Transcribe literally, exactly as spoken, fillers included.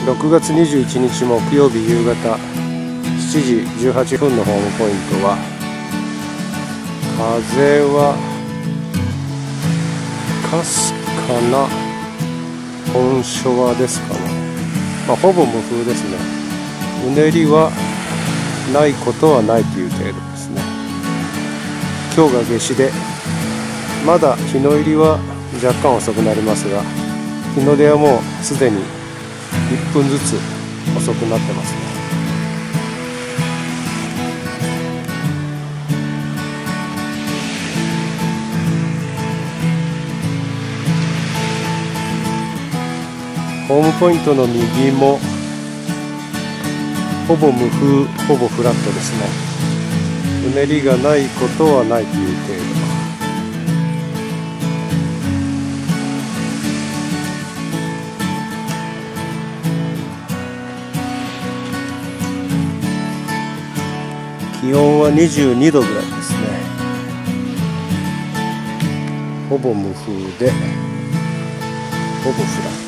ろくがつにじゅういちにち木曜日夕方しちじじゅうはっぷんのホームポイントは、風はかすかな本初和ですかね。まあ、ほぼ無風ですね。うねりはないことはないという程度ですね。今日が夏至で、まだ日の入りは若干遅くなりますが、日の出はもうすでにいっぷんずつ遅くなってますね。ホームポイントの右もほぼ無風、ほぼフラットですね。うねりがないことはないという程度。気温はにじゅうにどぐらいですね。ほぼ無風でほぼフラット。